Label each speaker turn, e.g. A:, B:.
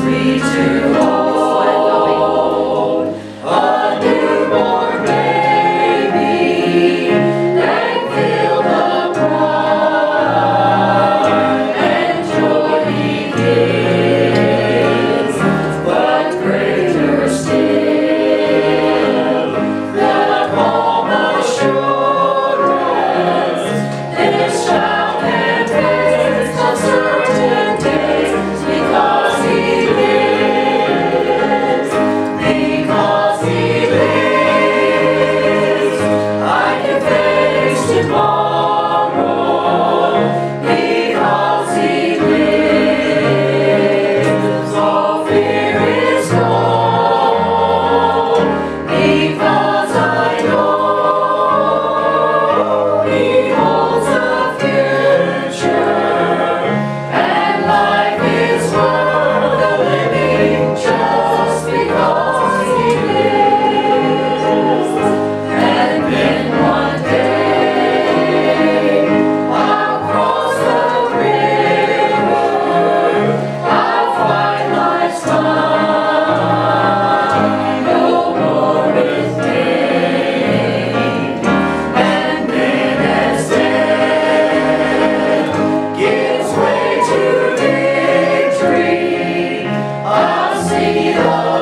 A: sweet to hold a newborn baby and feel the pride and joy he gives, but greater still the calm assurance this child can face uncertain days, because he lives, because he lives. I can face tomorrow, because he lives. All fear is gone, because I know he holds the future, and life is worth the living just because he lives. And then one day I'll cross the river, I'll find life's time, no more with pain. And then as death gives way to victory, I'll see the